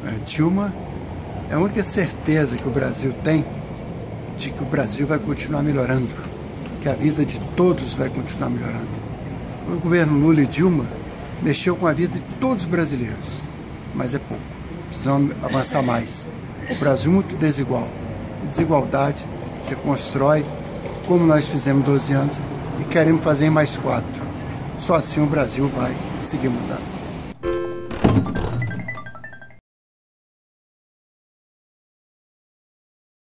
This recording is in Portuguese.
Dilma é a única certeza que o Brasil tem de que o Brasil vai continuar melhorando, que a vida de todos vai continuar melhorando. O governo Lula e Dilma mexeu com a vida de todos os brasileiros, mas é pouco. Precisamos avançar mais. O Brasil é muito desigual. Desigualdade você constrói, como nós fizemos 12 anos, e queremos fazer em mais 4. Só assim o Brasil vai seguir mudando.